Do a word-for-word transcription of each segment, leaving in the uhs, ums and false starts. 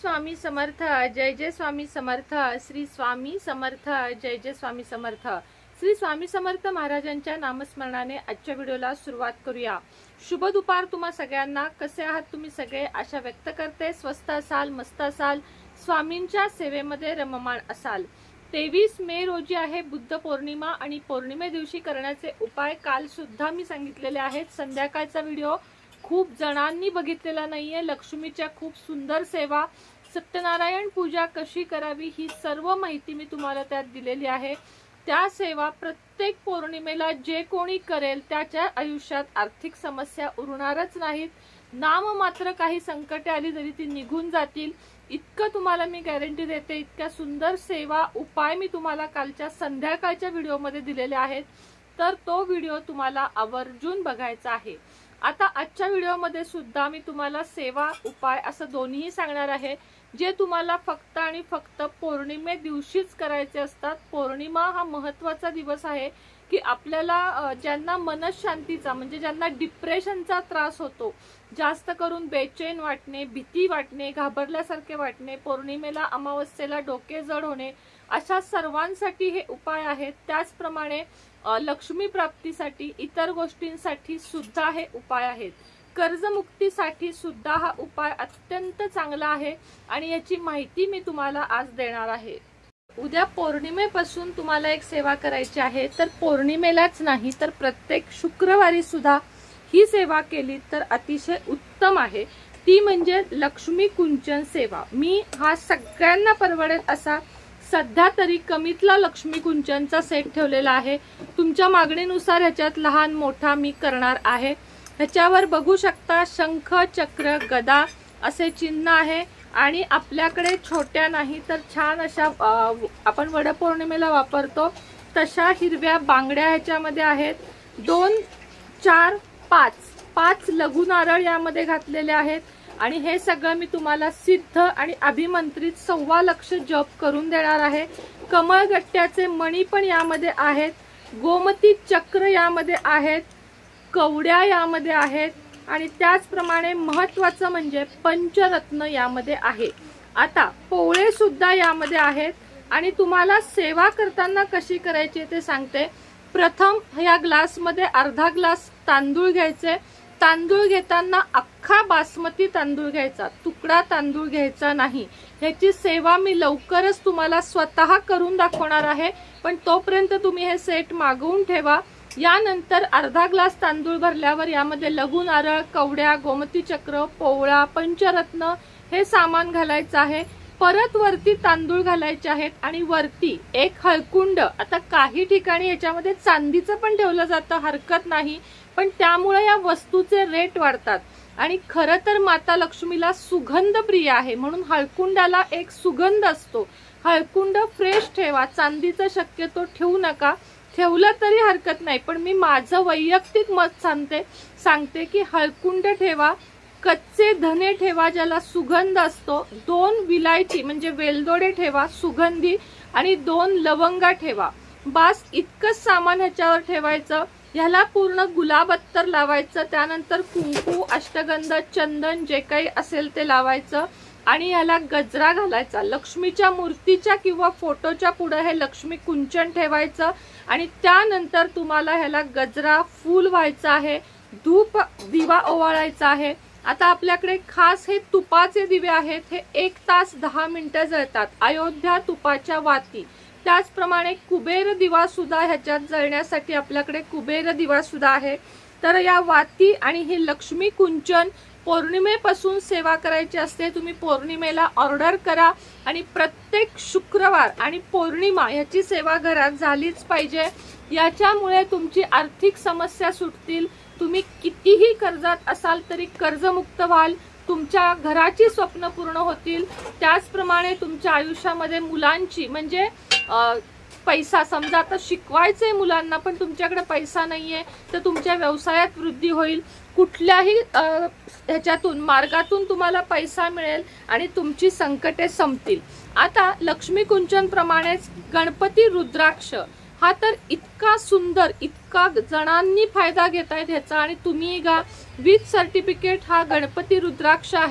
स्वामी समर्थ, जय जय स्वामी समर्थ, श्री स्वामी समर्थ, जय जय स्वामी समर्थ। श्री स्वामी समर्थ महाराजांच्या नामस्मरणाने आजच्या व्हिडिओला सुरुवात करूया। शुभ दुपार तुम्हा सगळ्यांना। कसे आहात तुम्ही सगळे? आशा व्यक्त करते स्वस्थ असाल, मस्त असाल, स्वामींच्या सेवेमध्ये रममाण असाल। तेवीस मे रोजी आहे बुद्ध पौर्णिमा आणि पौर्णिमे दिवशी करण्याचे उपाय काल सुद्धा मी सांगितलेले आहेत। संध्याकाळचा व्हिडिओ खूप जणांनी बघितलेला नाहीये। लक्ष्मीच्या खूप सुंदर सेवा, सत्यनारायण पूजा कशी करावी ही सर्व माहिती मी तुम्हाला त्यात दिलेली आहे। त्या सेवा प्रत्येक पौर्णिमेला जे कोणी करेल त्याच्या आयुष्यात आर्थिक समस्या उरणारच नाहीत। नाम मात्र काही संकटे आली तरी ती निघून जातील, इतकं तुम्हाला मी गॅरंटी देते। इतक्या सुंदर सेवा उपाय मी तुम्हाला कालच्या संध्याकाळच्या व्हिडिओमध्ये दिलेले आहेत, तर तो व्हिडिओ तुम्हाला आवर्जून बघायचा आहे। आता आजच्या व्हिडिओमध्ये सुद्धा मी तुम्हाला सेवा उपाय असं दोन्ही सांगणार आहे, जे तुम्हाला फक्त आणि फक्त पौर्णिमे दिवशीच करायचे असतात। पौर्णिमा हा महत्त्वाचा दिवस आहे की आपल्याला ज्यांना मनशांतीचा म्हणजे ज्यांना डिप्रेशनचा त्रास होतो, जास्त करून बेचैन वाटणे, भीती वाटणे, घाबरल्यासारखे वाटणे, पौर्णिमेला अमावस्येला डोके जड होणे, अशा सर्वांसाठी हे उपाय आहेत। त्याचप्रमाणे लक्ष्मी प्राप्तीसाठी, इतर गोष्टींसाठी सुद्धा हे उपाय आहेत। कर्जमुक्तीसाठी सुद्धा हा उपाय अत्यंत चांगला आहे आणि याची माहिती मी तुम्हाला आज देणार आहे। उद्या पौर्णिमेपासून तुम्हाला एक सेवा करायची आहे, तर पौर्णिमेलाच नाही तर प्रत्येक शुक्रवारी सुद्धा ही सेवा केली तर अतिशय उत्तम आहे। ती म्हणजे लक्ष्मी कुंचन सेवा। मी हा सगळ्यांना परवडेल असा सध्या तरी कमीतला लक्ष्मी कुंचनचा सेट ठेवलेला आहे। तुमच्या मागणीनुसार ह्याच्यात लहान मोठा मी करणार आहे। ह्याच्यावर बघू शकता शंख, चक्र, गदा असे चिन्ह आहे आणि आपल्याकडे छोट्या नाही तर छान अशा आपण वडपौर्णिमेला वापरतो तशा हिरव्या बांगड्या ह्याच्यामध्ये आहेत। दोन, चार, पाच पाच लघु नारळ यामध्ये घातलेले आहेत आणि हे सगळं मी तुम्हाला सिद्ध आणि अभिमंत्रित सव्वा लक्ष जप करून देणार आहे। कमळगट्ट्याचे मणी पण यामध्ये आहेत, गोमती चक्र यामध्ये आहेत, कवड्या यामध्ये आहेत आणि त्याचप्रमाणे महत्त्वाचं म्हणजे पंचरत्न यामध्ये आहे। आता पोळे सुद्धा यामध्ये आहेत आणि तुम्हाला सेवा करताना कशी करायची ते सांगते। प्रथम या ग्लासमध्ये अर्धा ग्लास तांदूळ घ्यायचे। तांदूळ घेताना अख्खा बासमती तांदूळ घ्यायचा, तुकडा तांदूळ घ्यायचा नाही। ह्याची सेवा मी लवकरच तुम्हाला स्वतः करून दाखवणार आहे, पण तोपर्यंत तुम्ही हे सेट मागवून ठेवा। यानंतर अर्धा ग्लास तांदूळ भरल्यावर यामध्ये लघु नारळ, कवड्या, गोमती चक्र, पोवळा, पंचरत्न हे सामान घालायचं आहे। परत वरती तांदूळ घालायचे आहेत आणि वरती एक हळकुंड। आता काही ठिकाणी याच्यामध्ये चांदीचं पण ठेवलं जातं, हरकत नाही, पण त्यामुळे या वस्तूचे रेट वाढतात आणि खरं तर माता लक्ष्मीला सुगंध प्रिय आहे, म्हणून हळकुंडाला एक सुगंध असतो। हळकुंड फ्रेश ठेवा, चांदीचं शक्यतो ठेवू नका। ठेवलं तरी हरकत नाही, पण मी माझं वैयक्तिक मत सांगते सांगते की हळकुंड ठेवा। कच्चे धने ठेवा ज्याला सुगंध असतो। दोन विलायची म्हणजे वेलदोडे ठेवा सुगंधी आणि दोन लवंगा ठेवा। बास इतकंच सामान ह्याच्यावर ठेवायचं। ह्याला पूर्ण गुलाब अत्तर लावायचं, त्यानंतर कुंकू, अष्टगंध, चंदन जे काही असेल ते लावायचं आणि ह्याला गजरा घालायचा। लक्ष्मीच्या मूर्तीच्या किंवा फोटोच्या पुढे हे लक्ष्मी कुंचन ठेवायचं आणि त्यानंतर तुम्हाला ह्याला गजरा फूल व्हायचं आहे, धूप दिवा ओवाळायचा आहे। आता आपल्याकडे खास हे तुपाचे दिवे आहेत, हे एक तास दहा मिनिटं जळतात, अयोध्या तुपाच्या वाती। त्याचप्रमाणे कुबेर दिवा सुद्धा ह्याच्यात जळण्यासाठी आपल्याकडे कुबेर दिवा सुद्धा आहे। तर या वाती आणि हे लक्ष्मी कुंचन पौर्णिमेपासून सेवा करायची असते। तुम्ही पौर्णिमेला ऑर्डर करा आणि प्रत्येक शुक्रवार आणि पौर्णिमा ह्याची सेवा घरात झालीच पाहिजे। याच्यामुळे तुमची आर्थिक समस्या सुटतील, तुम्ही कितीही कर्जात असाल तरी कर्जमुक्त व्हाल, तुमच्या घराची स्वप्न पूर्ण होतील। त्याचप्रमाणे तुमच्या आयुष्यामध्ये मुलांची म्हणजे पैसा, समजा आता शिकवायचे मुलांना पण तुमच्याकडे पैसा नाहीये तर तुमच्या व्यवसायात वृद्धी होईल। कुठल्याही ह्याच्यातून मार्गातून तुम्हाला पैसा मिळेल आणि तुमची संकटे संपतील। आता लक्ष्मी कुंचन प्रमाणेच गणपती रुद्राक्ष हा तर इतका सुंदर, इतका जणांनी फायदा घेतायत ह्याचा आणि तुम्ही गा विथ सर्टिफिकेट हा गणपती रुद्राक्ष आहे।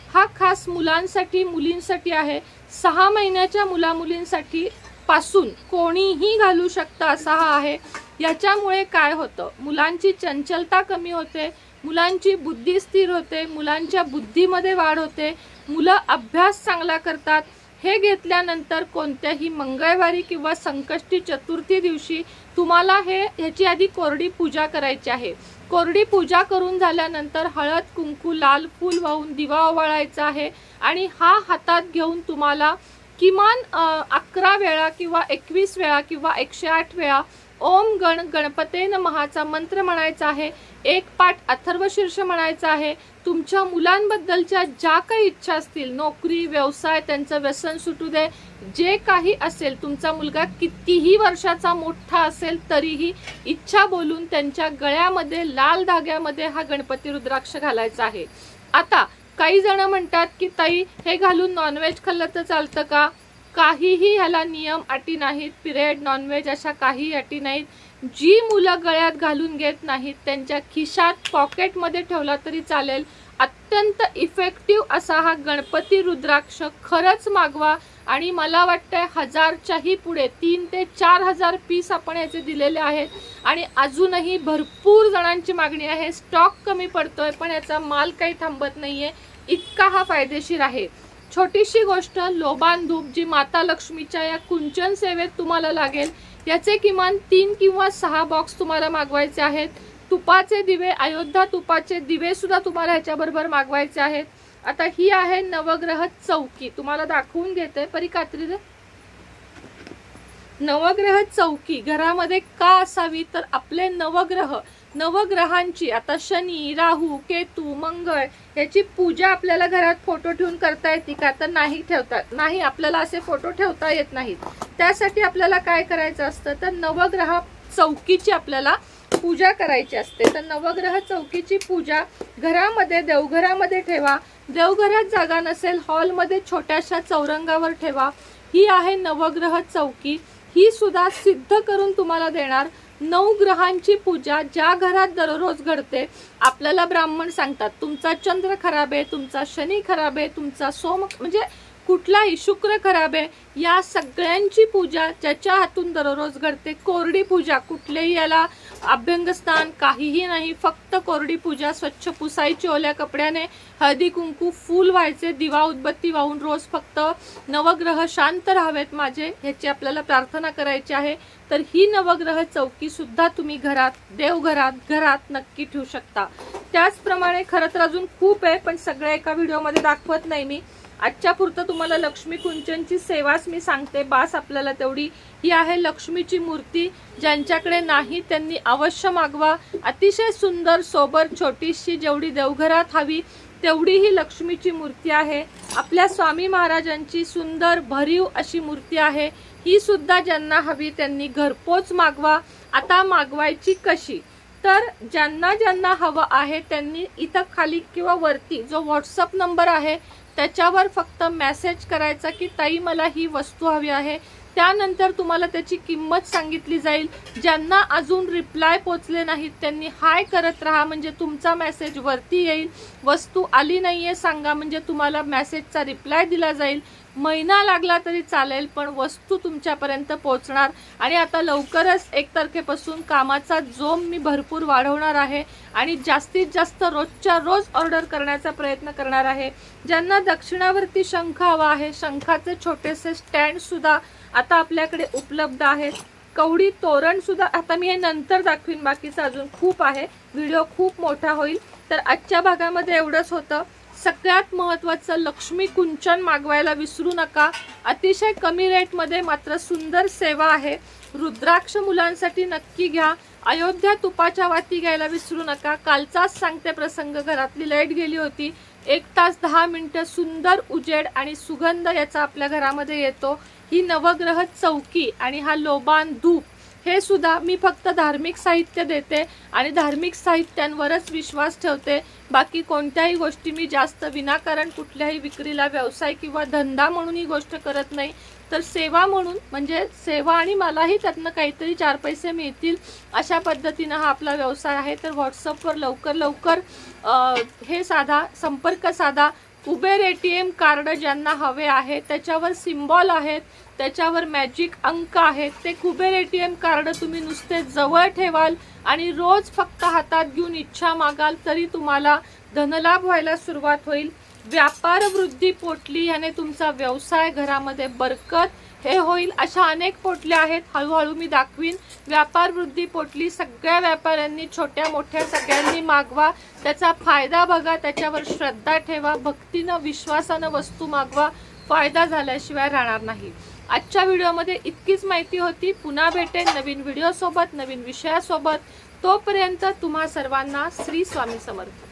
हा खास मुलांसाठी मुलींसाठी आहे। सहा महिन्याच्या मुला मुलींसाठी पासून कोणीही घालू शकता असा हा आहे। याच्यामुळे काय होतं, मुलांची चंचलता कमी होते, मुलांची बुद्धी स्थिर होते, मुलांच्या बुद्धीमध्ये वाढ होते, मुलं अभ्यास चांगला करतात। हे घेतल्यानंतर कोणत्याही मंगळवारी किंवा संकष्टी चतुर्थी दिवशी तुम्हाला हे ह्याची आधी कोरडी पूजा करायची आहे। कोरडी पूजा करून झाल्यानंतर हळद कुंकू लाल फूल वाहून दिवा ओवाळायचा आहे आणि हा हातात घेऊन तुम्हाला किमान अकरा वेळा किंवा एकवीस वेळा किंवा एकशे आठ वेळा ओम गण गणपते नमःचा मंत्र म्हणायचा आहे। एक पाठ अथर्वशीर्ष म्हणायचा आहे। तुमच्या मुलांबद्दलच्या ज्या काही इच्छा असतील, नोकरी व्यवसाय त्यांचं व्यसन सुटू दे, जे काही असेल, तुमचा मुलगा कितीही वर्षाचा मोठा असेल तरीही इच्छा बोलून त्यांच्या गळ्यामध्ये लाल धाग्यामध्ये हा गणपती रुद्राक्ष घालायचा आहे। आता काही जण म्हणतात की ताई हे घालून नॉनव्हेज खाल्लं तर चालतं का? काहीही ह्याला नियम अटी नाहीत, पिरियड नॉनव्हेज अशा काही अटी नाहीत। जी मुलं गळ्यात घालून घेत नाहीत त्यांच्या खिशात पॉकेटमध्ये ठेवला तरी चालेल। अत्यंत इफेक्टिव्ह असा हा गणपती रुद्राक्ष खरंच मागवा आणि मला वाटतंय हजारच्याही पुढे तीन ते चार हजार पीस आपण याचे दिलेले आहेत आणि अजूनही भरपूर जणांची मागणी आहे। स्टॉक कमी पडतोय पण याचा माल काही थांबत नाहीये, इतका हा फायदेशीर आहे। छोटीशी गोष्ट, लोबान धूप जी माता लक्ष्मीच्या या कुंचन सेवेत तुम्हाला लागेल, याचे किमान तीन किंवा सहा बॉक्स तुम्हाला मागवायचे आहेत। तुपाचे दिवे, अयोध्या तुपाचे दिवे सुद्धा तुम्हाला ह्याच्याबरोबर मागवायचे आहेत। आता ही आहे नवग्रह चौकी, तुम्हाला दाखवून घेते, परी कात्री दे। नवग्रह चौकी घरामध्ये का असावी तर आपले नवग्रह नवग्रहांची आता शनी राहू केतू मंगळ याची पूजा आपल्याला घरात फोटो ठेवून करता येते का तर नाही ठेवता नाही आपल्याला असे फोटो ठेवता येत नाहीत। त्यासाठी आपल्याला काय करायचं असतं तर नवग्रह चौकीची आपल्याला पूजा करायची असते। तर नवग्रह चौकीची पूजा घरामध्ये देवघरामध्ये ठेवा, देवघरात जागा नसेल हॉलमध्ये छोट्याशा चौरंगावर ठेवा। ही आहे नवग्रह चौकी, ही सुद्धा सिद्ध करून तुम्हाला देणार। नऊ ग्रहांची पूजा ज्या घरात दररोज घडते, आपल्याला ब्राह्मण सांगतात तुमचा चंद्र खराब आहे, तुमचा शनी खराब आहे, तुमचा सोम म्हणजे कुठलाही शुक्र खराब आहे, या सगळ्यांची पूजा ज्याच्या हातून दररोज घडते, कोरडी पूजा, कुठलेही याला अभ्यंगस्नान काहीही नाही, फक्त कोरडी पूजा, स्वच्छ पुसायची ओल्या कपड्याने, हळदी कुंकू फूल व्हायचे, दिवा उदबत्ती वाहून रोज फक्त नवग्रह शांत राहावेत माझे ह्याची आपल्याला प्रार्थना करायची आहे। तर ही नवग्रह चौकी सुद्धा तुम्ही घरात देवघरात घरात नक्की ठेवू शकता। त्याचप्रमाणे खरं तर अजून खूप आहे पण सगळ्या एका व्हिडिओमध्ये दाखवत नाही मी। आजच्या पुरतं तुम्हाला लक्ष्मी कुंचनची सेवाच मी सांगते, बास आपल्याला तेवढी। ही आहे लक्ष्मीची मूर्ती, ज्यांच्याकडे नाही त्यांनी अवश्य मागवा। अतिशय सुंदर सोबर छोटीशी, जेवढी देवघरात हवी तेवढी ही लक्ष्मीची मूर्ती आहे। आपल्या स्वामी महाराजांची सुंदर भरीव अशी मूर्ती आहे, ही सुद्धा ज्यांना हवी त्यांनी घरपोच मागवा। आता मागवायची कशी तर ज्यांना ज्यांना हवं आहे त्यांनी इथं खाली किंवा वरती जो व्हॉट्सअप नंबर आहे त्याच्यावर फक्त मेसेज करायचा की ताई मला ही वस्तू हवी आहे, त्यानंतर तुम्हाला त्याची किंमत सांगितली जाईल। ज्यांना अजून रिप्लाय पोचले नाहीत त्यांनी हाय करत राहा म्हणजे तुमचा मेसेज वरती येईल। वस्तू आली नाहीये सांगा म्हणजे तुम्हाला मेसेजचा रिप्लाय दिला जाईल। महिना लागला तरी चालेल पण वस्तू तुमच्यापर्यंत पोहोचणार। आणि आता लवकरच एक तारखेपासून कामाचा जोम मी भरपूर वाढवणार आहे आणि जास्तीत जास्त रोजच्या रोज ऑर्डर करण्याचा प्रयत्न करणार आहे। ज्यांना दक्षिणावर्ती शंख हवा आहे, शंखाचे छोटेसे स्टँड सुद्धा आता आपल्याकडे उपलब्ध आहेत। कवडी तोरण सुद्धा आता मी हे नंतर दाखवीन, बाकीचं अजून खूप आहे, व्हिडिओ खूप मोठा होईल। तर आजच्या भागामध्ये एवढंच होतं। सगळ्यात महत्त्वाचं लक्ष्मी कुंचन मागवायला विसरू नका, अतिशय कमी रेटमध्ये मात्र सुंदर सेवा आहे। रुद्राक्ष मुलांसाठी नक्की घ्या, अयोध्या तुपाच्या वाती घ्यायला विसरू नका। कालचाच सांगते प्रसंग, घरातली लाईट गेली होती, एक तास दहा मिनिटं सुंदर उजेड आणि सुगंध याचा आपल्या घरामध्ये येतो। ही नवग्रह चौकी आणि हा लोबान धूप हे सुद्धा मी फक्त धार्मिक साहित्य देते आणि धार्मिक साहित्यांवरच विश्वास ठेवते। बाकी कोणत्याही गोष्टी मी जास्त विनाकारण कुठल्याही विक्रीला व्यवसाय किंवा धंदा म्हणून ही गोष्ट करत नाही, तर सेवा म्हणून, म्हणजे सेवा आणि मलाही त्यातनं काहीतरी चार पैसे मिळतील अशा पद्धतीनं हा आपला व्यवसाय आहे। तर व्हॉट्सअपवर लवकर लवकर हे साधा, संपर्क साधा, कुबेर एटीएम कार्ड ज्यांना हवे आहे, त्याच्यावर सिम्बॉल आहेत, त्याच्यावर मॅजिक अंक आहेत, ते कुबेर एटीएम कार्ड तुम्ही नुसते जवळ ठेवाल आणि रोज फक्त हातात घेऊन इच्छा मागाल तरी तुम्हाला धनलाभ व्हायला सुरुवात होईल। व्यापार वृद्धी पोटली याने तुमचा व्यवसाय, घरामध्ये बरकत हे होईल। अशा अनेक पोटल्या आहेत, हळूहळू मी दाखवीन। व्यापार वृद्धी पोटली सगळ्या व्यापाऱ्यांनी, छोट्या मोठ्या सगळ्यांनी मागवा, त्याचा फायदा बघा, त्याच्यावर श्रद्धा ठेवा, भक्तीनं विश्वासानं वस्तू मागवा, फायदा झाल्याशिवाय राहणार नाही। आजच्या व्हिडिओमध्ये इतकीच माहिती होती। पुन्हा भेटेन नवीन व्हिडिओ सोबत, नवीन विषयासोबत। तोपर्यंत तुम्हा सर्वांना श्री स्वामी समर्थ।